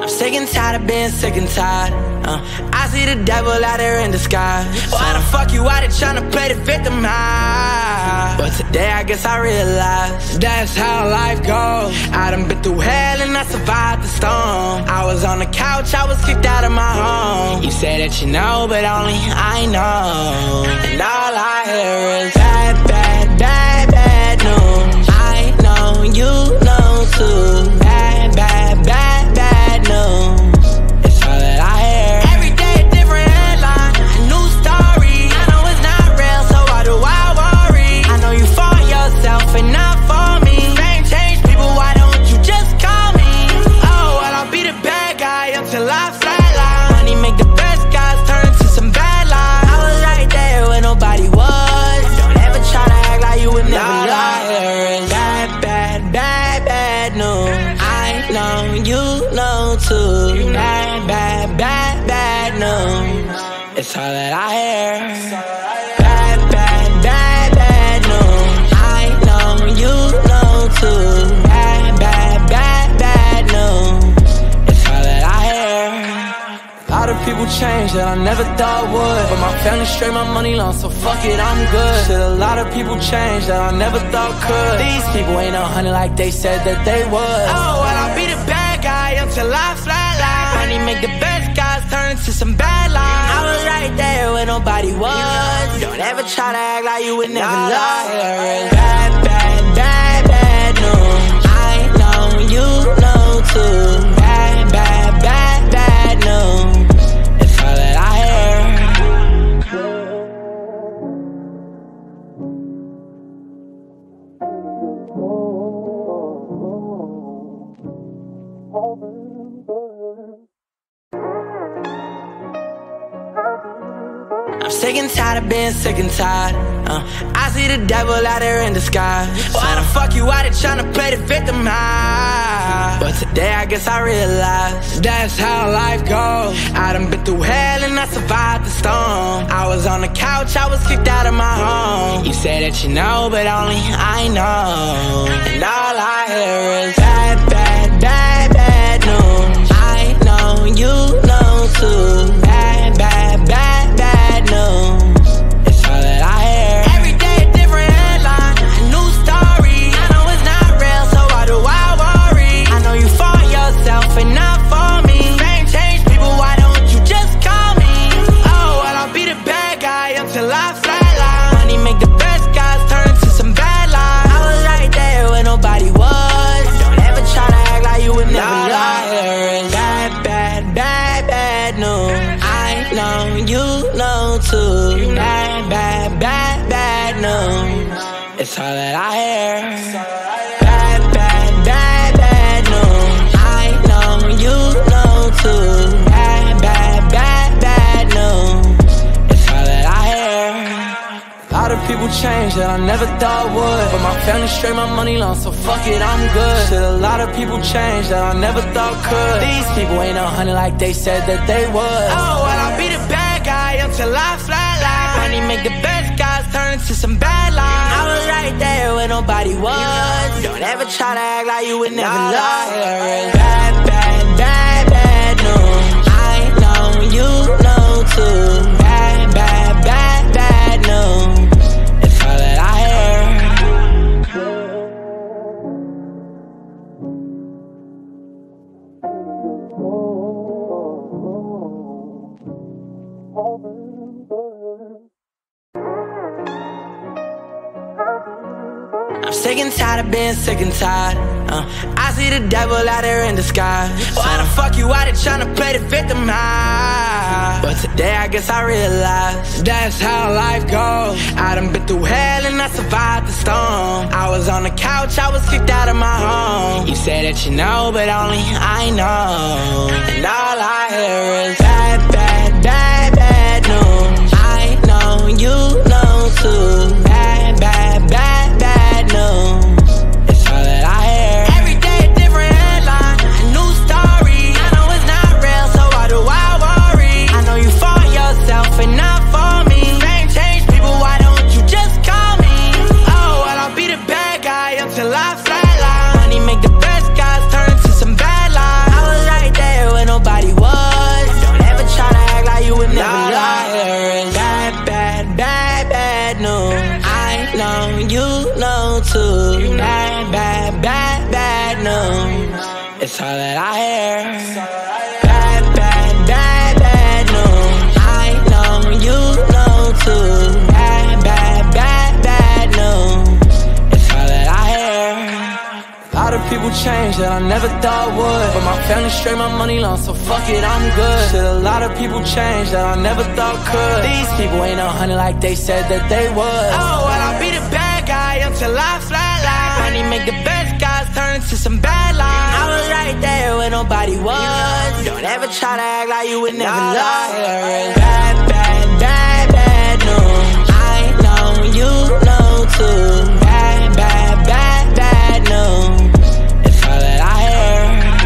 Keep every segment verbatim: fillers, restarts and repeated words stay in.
I'm sick and tired of being sick and tired. uh, I see the devil out there in the sky. Why the fuck you out there tryna play the victim high? But today I guess I realized that's how life goes. I done been through hell and I survived the storm. I was on the couch, I was kicked out of my home. You say that you know, but only I know. And all I hear is bad, bad, bad, bad news. I know you know too. Bad, bad, bad, bad news. It's all that I hear. Every day a different headline, a new story. I know it's not real, so why do I worry? I know you for yourself and not for me. Fame change people, why don't you just call me? Oh, well, I'll be the bad guy until I flatline. Money make the best guys turn to some bad lies. I was right there when nobody was. Don't ever try to act like you would never lie. All I hear is bad, bad, bad, bad news. I know you know too. Bad, bad, bad, bad news. It's all that I hear. Bad, bad, bad, bad news. I know you know too. Bad, bad, bad, bad news. It's all that I hear. A lot of people change that I never thought would, but my family straight, my money long, so fuck it, I'm good. Shit, a lot of people change that I never thought could. These people ain't a hundred like they said that they would. Oh, well, I'll be the bad guy until I flatline. Money make the best guys turn into some bad lies. I was right there when nobody was. Don't ever try to act like you would never lie. Bad, bad, bad, bad news. I know you know too. Bad, bad, bad, bad news. It's all that I hear. I'm sick and tired of being sick and tired. uh, I see the devil out there in the sky. Why the fuck you out there tryna play the victim high? But today I guess I realized that's how life goes. I done been through hell and I survived the storm. I was on the couch, I was kicked out of my home. You say that you know, but only I know. And all I hear is bad, bad, bad, bad news. I know you know too. Bad, bad, bad, bad news. It's all that I hear. Every day a different headline, a new story. I know it's not real, so why do I worry? I know you for yourself and not for me. Fame change people, why don't you just call me? Oh, well, I'll be the bad guy until I flatline. Money make the best guys turn to some bad lies. I was right there when nobody was. Don't ever try to act like you would never lie. Bad, bad, bad, bad news. I know you know too. Bad, bad, bad, bad news. It's all that I hear. Bad, bad, bad, bad news. I know you know too. Bad, bad, bad, bad news. It's all that I hear. A lot of people change that I never thought would, but my family straight, my money long, so fuck it, I'm good. Shit, a lot of people change that I never thought could. These people ain't a hundred like they said that they would. Oh, well, I'll be the bad guy until I flatline. Money make the best guys turn to some bad lies. I was right there when nobody was. Don't ever try to act like you would never lie. Bad, bad, bad, bad news. I know you know too. Bad, bad, bad, bad news. It's all that I hear. I'm sick and tired of being sick and tired. uh, I see the devil out there in the sky. Why the fuck you out there tryna play the victim high? But today I guess I realized that's how life goes. I done been through hell and I survived the storm. I was on the couch, I was kicked out of my home. You say that you know, but only I know. And all I hear is bad, bad, bad, bad news. I know you know too. Bad, bad, bad, bad news. It's all that I hear. Every day a different headline, a new story. I know it's not real, so why do I worry? I know you for yourself and not for me. Fame change people, why don't you just call me? Oh, well, I'll be the bad guy until I flatline. Money make the best guys turn to some bad lies. I was right there when all that I hear. Bad, bad, bad, bad news. I know you know too. Bad, bad, bad, bad news. It's all that I hear. A lot of people change that I never thought would, but my family straight, my money long, so fuck it, I'm good. Shit, a lot of people change that I never thought could. These people ain't a hundred like they said that they would. Oh, well, I'll be the bad guy until I flatline. Money make the best guys turn into some bad lines. I was right there when nobody was. Don't ever try to act like you would never lie. Bad, bad, bad, bad news. I know you know too. Bad, bad, bad, bad news. It's all that I hear.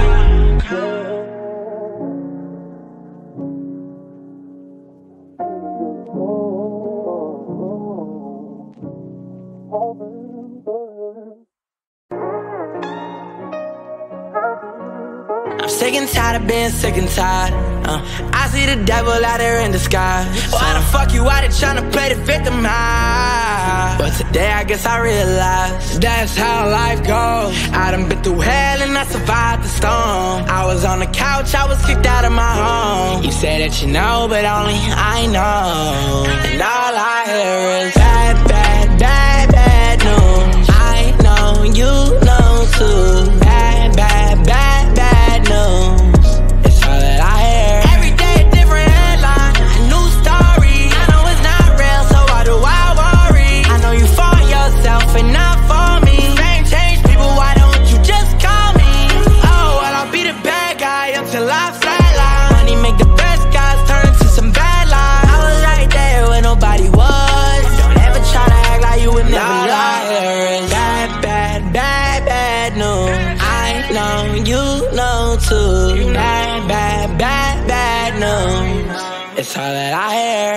I'm sick and tired of being sick and tired. uh, I see the devil out there in the sky. Why the fuck you out there trying to play the victim high? But today I guess I realized that's how life goes. I done been through hell and I survived the storm. I was on the couch, I was kicked out of my home. You say that you know, but only I know. And all I hear is bad, bad, bad, bad news. I know you know too. Bad, bad, bad, bad news. It's all that I hear. Every day a different headline, a new story. I know it's not real, so why do I worry? I know you for yourself and not for me. Fame change people, why don't you just call me? Oh, well, I'll be the bad guy until I flatline. Money make the best guys turn into some bad lies. I was right there when nobody was. Don't ever try to act like you would never lie. Bad, bad, bad, bad news. I know you know too. Bad, bad, bad, bad news. It's all that I hear.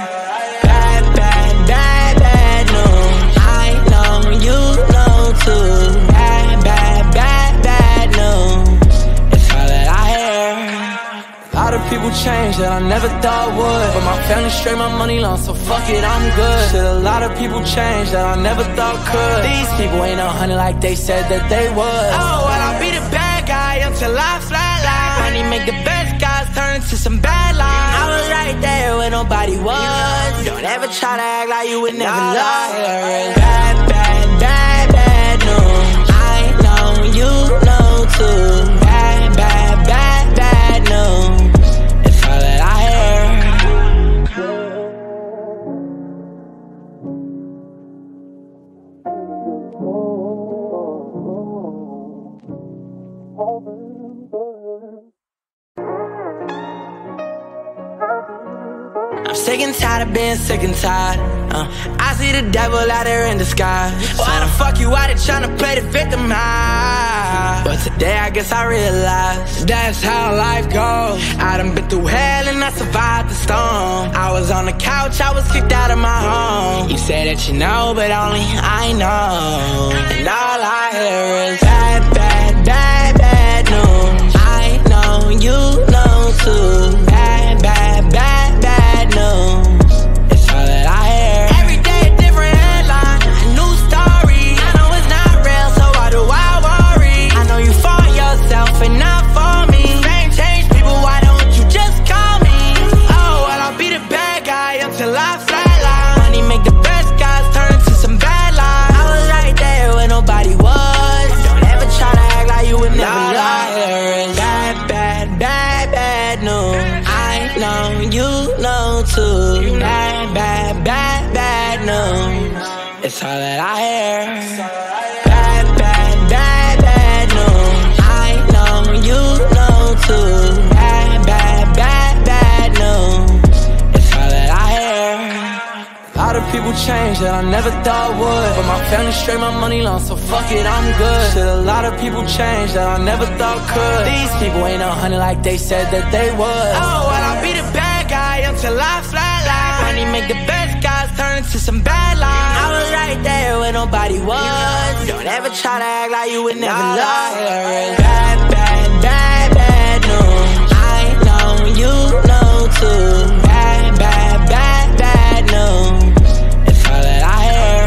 Bad, bad, bad, bad news. I know you know too. Bad, bad, bad, bad news. It's all that I hear. A lot of people change that I never thought would, but my family straight, my money long, so fuck it, I'm good. Shit, a lot of people change that I never thought could. These people ain't a hundred like they said that they would. Oh, well, I'll be the bad guy until I flatline. Money make the best guys turn into some bad lines. I was right there when nobody was. Don't ever try to act like you would never lie. Bad, bad, bad, bad news. I know you know too. Bad, bad, bad, bad news. It's all that I hear. I'm sick and tired of being sick and tired. uh, I see the devil out there in the sky. Why the fuck you out there trying to play the victim high? But today I guess I realized that's how life goes. I done been through hell and I survived the storm. I was on the couch, I was kicked out of my home. You say that you know, but only I know. And all I hear is bad, bad, bad, bad news. I know you know too. Bad, bad, bad, bad news. It's all that I hear. Every day a different headline, a new story. I know it's not real, so why do I worry? I know you for yourself and not for me. Fame change people, why don't you just call me? Oh, well, I'll be the bad guy until I flatline. Money make the best guys turn into some bad lies. I was right there when nobody was. Don't ever try to act like you would never lie. Bad, bad, bad, bad news. I know you know too. Bad, bad, bad, bad news. It's all that I hear. Bad, bad, bad, bad news. I know you know too. Bad, bad, bad, bad news. It's all that I hear. A lot of people change that I never thought would, but my family straight, my money long, so fuck it, I'm good. Shit, a lot of people change that I never thought could. These people ain't a hundred like they said that they would. Oh, well, I'll be the bad guy until I flatline. Money make the best guys turn into some bad lines. I was right there when nobody was. Don't ever try to act like you would never lie. Bad, bad, bad, bad news. I know you know too. Bad, bad, bad, bad news. It's all that I hear.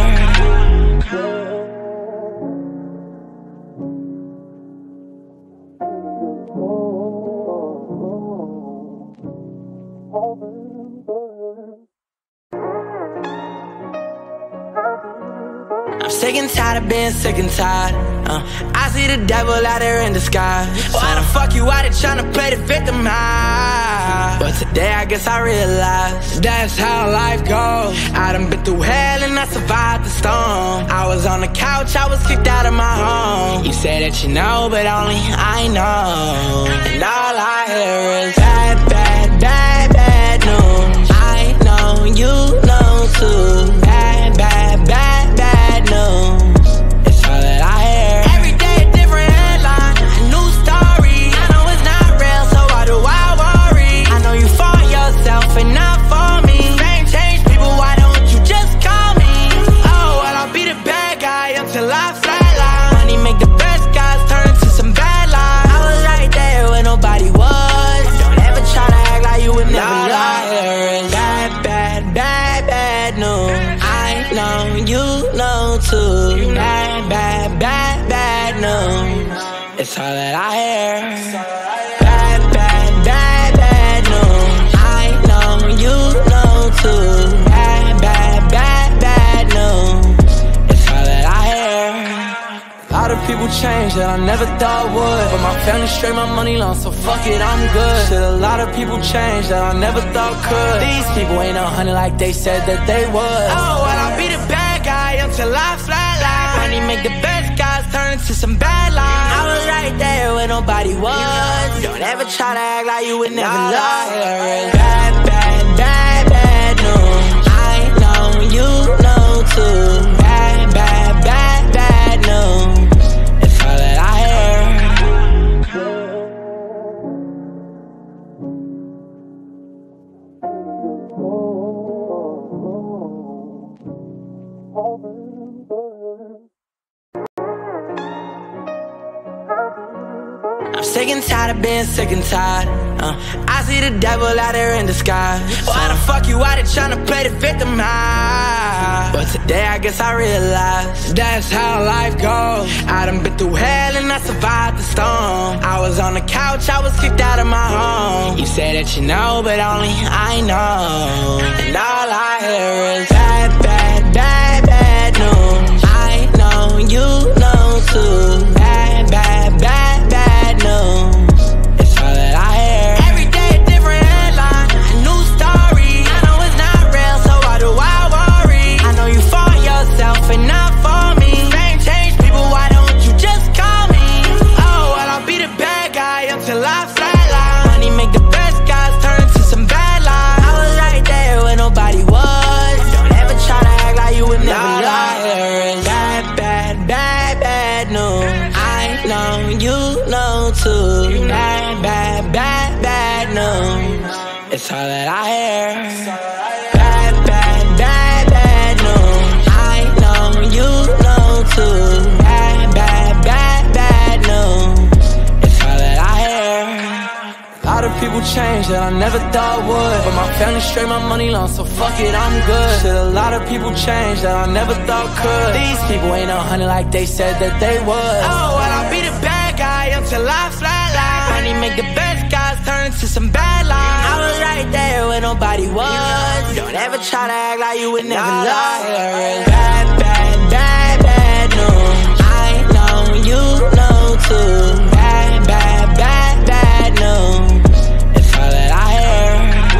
sick and tired of being sick and tired. uh, I see the devil out there in the sky. Why the fuck you out there tryna play the victim high? But today I guess I realized that's how life goes. I done been through hell and I survived the storm. I was on the couch, I was kicked out of my home. You say that you know, but only I know. And all I hear is bad, bad, bad, bad news. I know you know too. Bad, bad, bad, bad news. It's all that I hear. Every day a different headline, a new story. I know it's not real, so why do I worry? I know you for yourself and not for me. Fame change people, why don't you just call me? Oh, well, I'll be the bad guy until I flatline. Money make the best guys turn to some bad lies. I was right there when nobody was. Don't ever try to act like you would never lie. Bad, bad, bad, bad news. I know you know too. Bad, bad, bad, bad news. It's all that I hear. Bad, bad, bad, bad news. I know you know too. Bad, bad, bad, bad news. It's all that I hear. A lot of people change that I never thought would, but my family straight, my money long, so fuck it, I'm good. Shit, a lot of people change that I never thought could. These people ain't a hundred like they said that they would. Oh, well, I'll be the bad guy until I flatline. Money make the best guys turn to some bad lies. I was right there when nobody was. Don't ever try to act like you would never lie. Bad, bad, bad, bad news. I know you know too. Bad, bad, bad, bad news. It's all that I hear. I'm sick and tired of being sick and tired. uh, I see the devil out there in the sky. Why the fuck you out there tryna play the victim high? But today I guess I realized that's how life goes. I done been through hell and I survived the storm. I was on the couch, I was kicked out of my home. You say that you know, but only I know. And all I hear is bad, bad, bad, bad news. I know you know too. Bad, bad, bad, bad news. It's all that I hear. Every day a different headline, a new story. I know it's not real, so why do I worry? I know you for yourself and not for me. Fame change people, why don't you just call me? Oh, well, I'll be the bad guy until I flatline. Money make the best guys turn to some bad lies. I was right there when nobody was. Don't ever try to act like you would never lie. Bad, bad, bad, bad news. I know you know too. Bad, bad, bad, bad news. It's all that I hear. Bad, bad, bad, bad news. I know you know too. Bad, bad, bad, bad news. It's all that I hear. A lot of people change that I never thought would, but my family straight, my money long, so fuck it, I'm good. Shit, a lot of people change that I never thought could. These people ain't a hundred like they said that they would. Oh, well, I'll be the bad guy until I flatline. Money make the best guys turn to some bad lies. I was right there when nobody was. Don't ever try to act like you would never lie. Bad, bad, bad, bad news. I know you know too. Bad, bad, bad, bad news. It's all that I hear.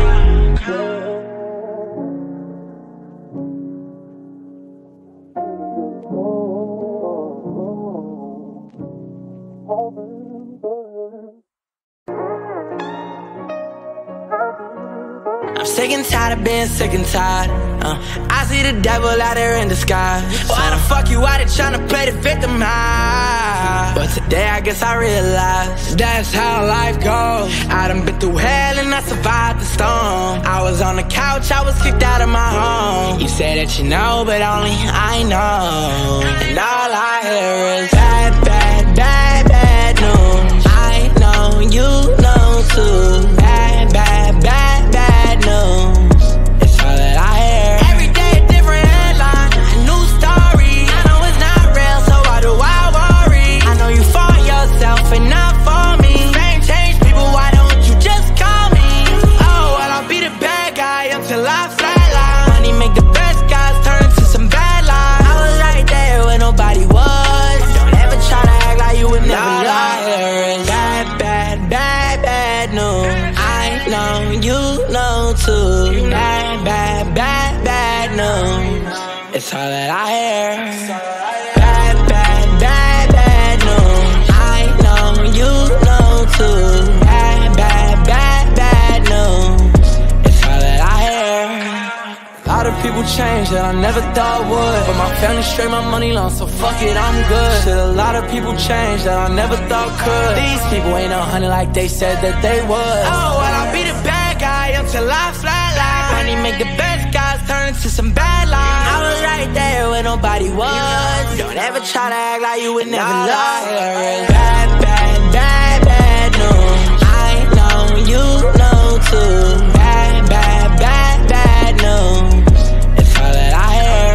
I'm sick and tired of being sick and tired. uh, I see the devil out there in the sky. Why the fuck you out there tryna play the victim high? But today I guess I realized that's how life goes. I done been through hell and I survived the storm. I was on the couch, I was kicked out of my home. You say that you know, but only I know. And all I hear is bad, bad, bad, bad news. I know you know too. Bad, bad, bad, bad news. It's all that I hear. Every day a different headline, a new story. I know it's not real, so why do I worry? I know you for yourself and not for me. Fame change people, why don't you just call me? Oh, well, I'll be the bad guy until I flatline. Money make the best guys turn to some bad lies. I was right there when It's all that I hear. Bad, bad, bad, bad news. I know you know too. Bad, bad, bad, bad news. It's all that I hear. A lot of people change that I never thought would, but my family straight, my money long, so fuck it, I'm good. Shit, a lot of people change that I never thought could. These people ain't a hundred like they said that they would. Oh, well, I'll be the bad guy until I flatline. Money make the best guys turn into some bad lines. I was right there when nobody was. Don't ever try to act like you would never lie. Bad, bad, bad, bad news. I know you know too. Bad, bad, bad, bad news. It's all that I hear.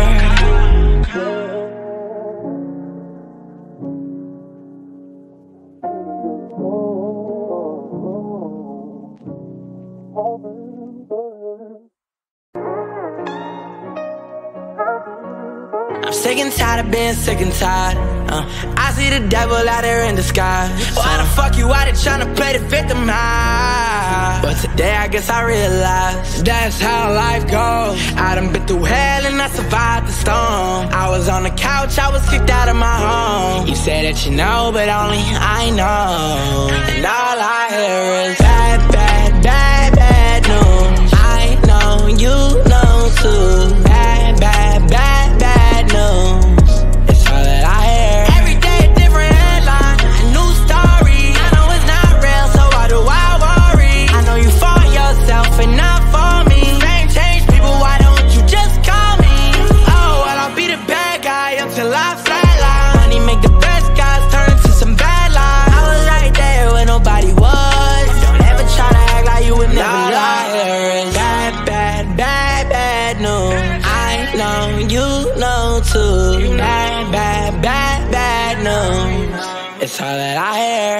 I'm sick and tired of being sick and tired. uh, I see the devil out there in the sky. Why the fuck you out there trying to play the victim high? But today I guess I realized that's how life goes. I done been through hell and I survived the storm. I was on the couch, I was kicked out of my home. You say that you know, but only I know. And all I hear is bad, bad, bad, bad news. I know you know too. Bad, bad, bad, bad news. It's all that I hear. Every day a different headline, a new story. I know it's not real, so why do I worry? I know you for yourself and not for me. Fame change people, why don't you just call me? Oh, well, I'll be the bad guy until I flatline. Money make the best guys turn into some bad lies. I was right there when nobody was. Don't ever try to act like you would never lie. Bad, bad, bad, bad news. I know you know too. Bad, bad, bad, bad news. It's all that I hear.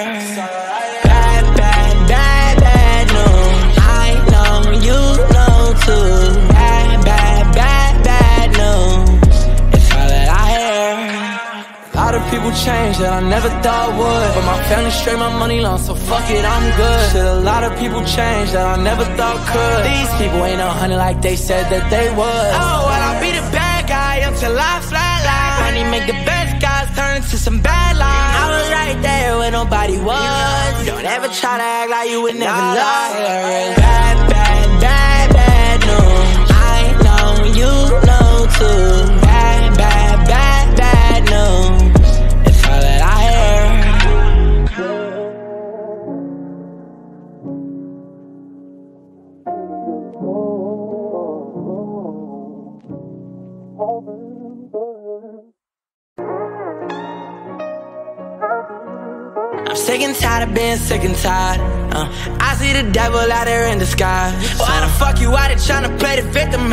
Bad, bad, bad, bad news. I know you know too. Bad, bad, bad, bad news. It's all that I hear. A lot of people change that I never thought would, but my family straight, my money long, so fuck it, I'm good. Shit, a lot of people change that I never thought could. These people ain't a hundred like they said that they would. Oh, well, I'll be the bad guy until I flatline. Money make the best guys turn into some bad lines. I was right there when nobody was. Don't ever try to act like you would never lie. Bad, bad, bad, bad news. I know you know too. Bad, bad, bad, bad news. It's all that I hear. I'm sick and tired of being sick and tired. uh, I see the devil out there in the sky. Why the fuck you out there trying to play the victim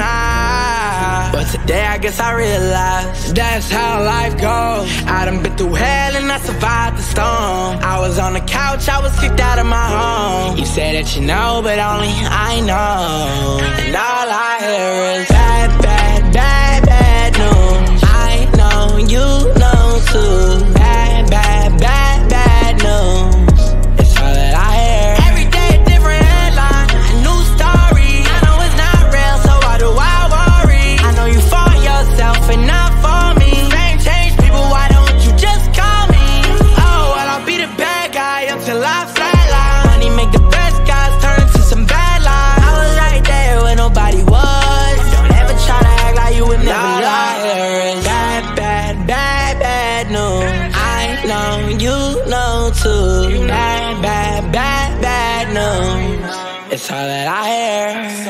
high? But today I guess I realized that's how life goes. I done been through hell and I survived the storm. I was on the couch, I was kicked out of my home. You say that you know, but only I know. And all I hear is bad, bad, bad, bad news. I know you know too. Bad, bad, bad, bad news. It's all that I hear. Every day a different headline, a new story. I know it's not real, so why do I worry? I know you for yourself and not for me. Fame change people, why don't you just call me? Oh, well, I'll be the bad guy until I flatline. Money make the best guys turn into some bad lies. I was right there when nobody was. Don't ever try to act like you would never lie. Bad, bad, bad, bad news. I know you know too. Bad, bad, bad, bad news. It's all that I hear.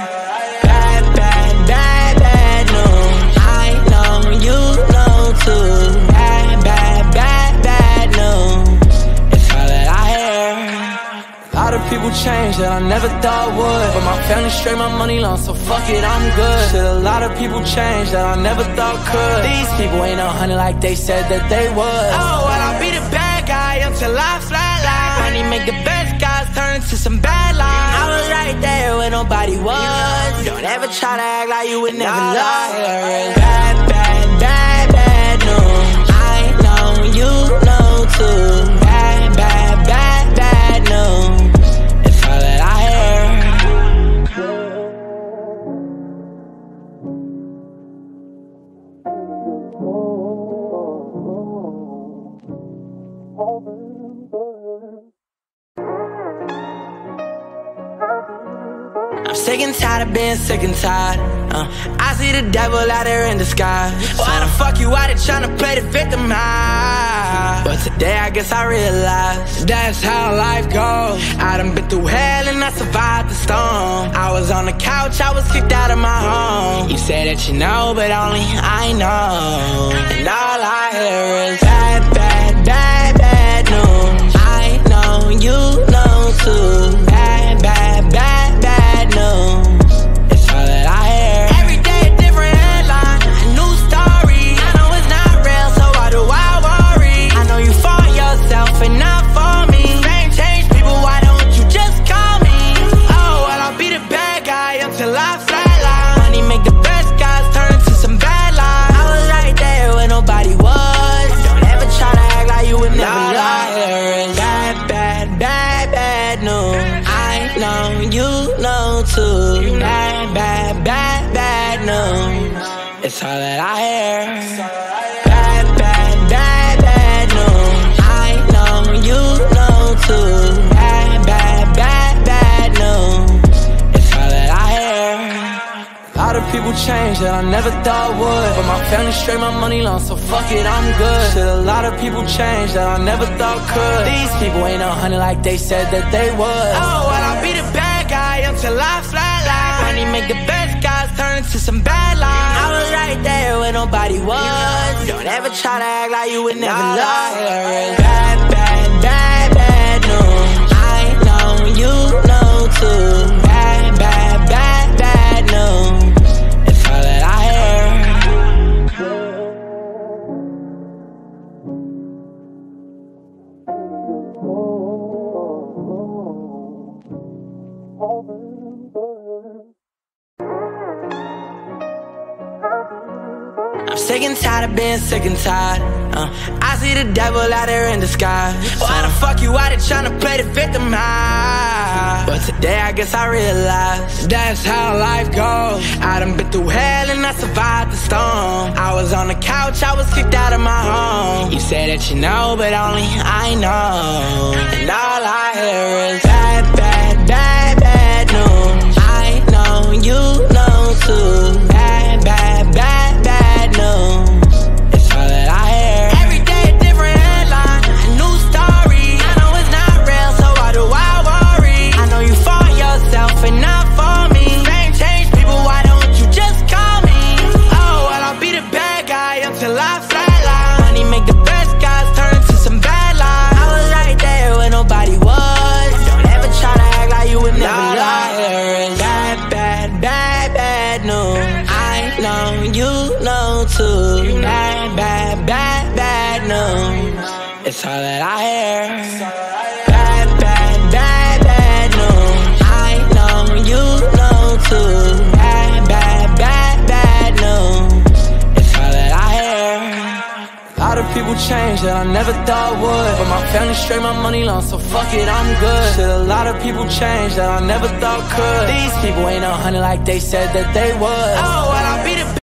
Bad, bad, bad, bad news. I know you know too. Bad, bad, bad, bad news. It's all that I hear. A lot of people change that I never thought would, but my family straight, my money long, so fuck it, I'm good. Shit, a lot of people change that I never thought could. These people ain't a hundred like they said that they would. Oh, well, I'll be the bad guy until I flatline. Money make the best guys turn into some bad lies. I was right there when nobody was. Don't ever try to act like you would never lie. Bad, bad, bad, bad news. I know you know too. Bad, bad, bad, bad news. It's all that I hear. I'm sick and tired of being sick and tired. Uh, I see the devil out there in the sky. Why the fuck you out there tryna play the victim high? But today I guess I realized that's how life goes. I done been through hell and I survived the storm. I was on the couch, I was kicked out of my home. You say that you know, but only I know. And all I hear is bad, bad, bad, bad news. I know you know too. Bad, bad, bad, bad news. It's all that I hear. Every day a different headline, a new story. I know it's not real, so why do I worry? I know you for yourself and not for me. Fame change people, why don't you just call me? Oh, well, I'll be the bad guy until I flatline. Money make the best guys turn into some bad lies. I was right there when nobody was. Don't ever try to act like you would never lie. Bad, bad, bad, bad news. I know you know too. Bad, bad, bad, bad news. It's all that I hear. Bad, bad, bad, bad news. I know you know too. Bad, bad, bad, bad news. It's all that I hear. A lot of people change that I never thought would, but my family straight, my money long, so fuck it, I'm good. Shit, a lot of people change that I never thought could. These people ain't a hundred like they said that they would. Oh, well, I'll be the bad guy until I flatline. Money make the best guys turn into some bad lies. I was right there when nobody was. Don't ever try to act like you would never lie. Bad, bad, bad, bad news. I know you know too. Bad, bad, bad, bad news. It's all that I hear. I'm sick and tired of being sick and tired. Uh, I see the devil out there in the sky. Why the fuck you out there tryna play the victim high? But today I guess I realized that's how life goes. I done been through hell and I survived the storm. I was on the couch, I was kicked out of my home. You say that you know, but only I know. And all I hear is bad, bad, bad, bad news. I know you know too. Bad, bad, bad, bad news. It's all that I hear. Every day a different headline, a new story. I know it's not real, so why do I worry? I know you for yourself and not for me. Fame change people, why don't you just call me? Oh, well, I'll be the bad guy until I flatline. Money make the best guys turn into some bad lies. I was right there when nobody was. Don't ever try to act like you would never lie. Bad, bad, bad, bad news. I know you know too. Bad, bad, bad, bad news. It's all that I hear. Bad, bad, bad, bad news. I know you know too. Bad, bad, bad, bad news. It's all that I hear. A lot of people change that I never thought would, but my family straight, my money long, so fuck it, I'm good. Shit, a lot of people change that I never thought could. These people ain't a hundred like they said that they would. Oh, well, I'll be the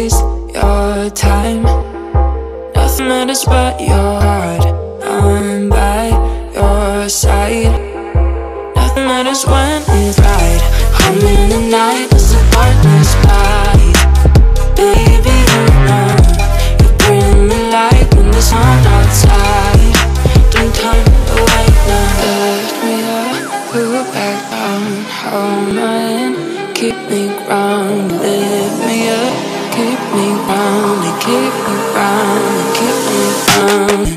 waste your time. Nothing matters but your heart. I'm by your side. Nothing matters when it's right. Home in the night, it's a darkness light. Baby, you know you bring me light when there's sun outside. Don't turn away now. Lift me up, put back down. Hold my hand, keep me grounded. Lift me up, keep me grounded. Keep me grounded, keep me grounded.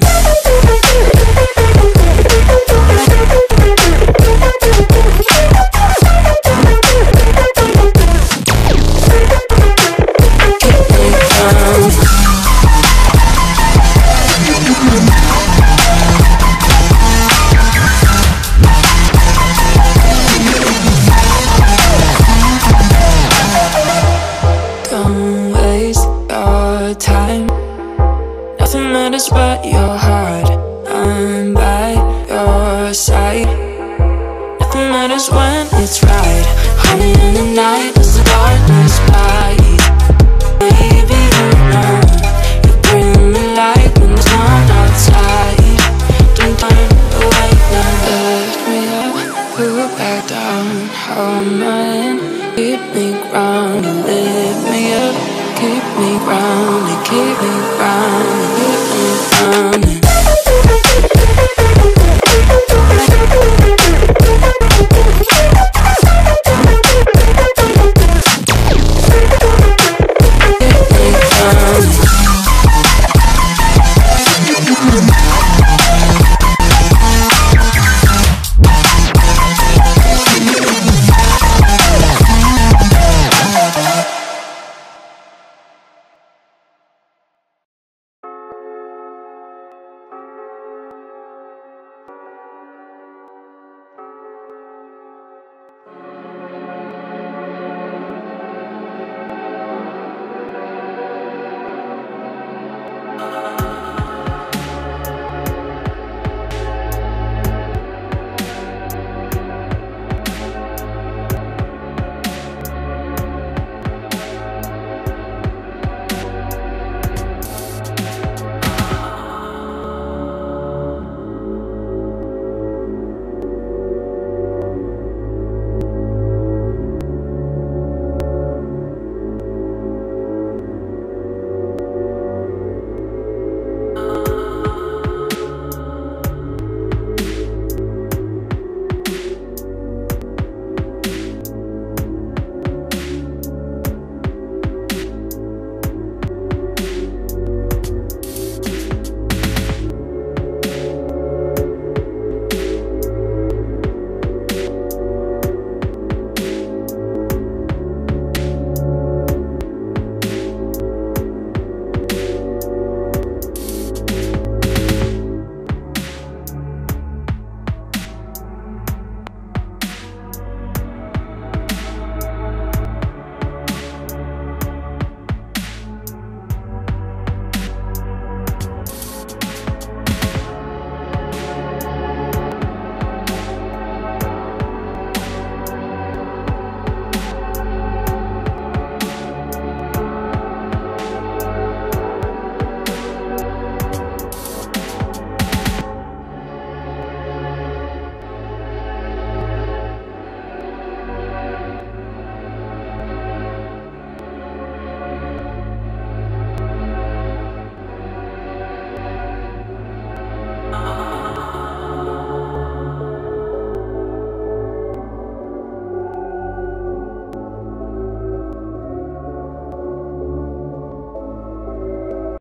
Don't waste your time. Nothing matters but your heart. I'm by your side. Nothing matters when it's right. Honey, in the night, it's the darkness light. Baby, you know you bring me light when there's sun outside. Don't turn away now. Lift me up, put back down. Hold my hand, keep me grounded. Lift me up, keep me grounded. Keep me grounded, keep me grounded.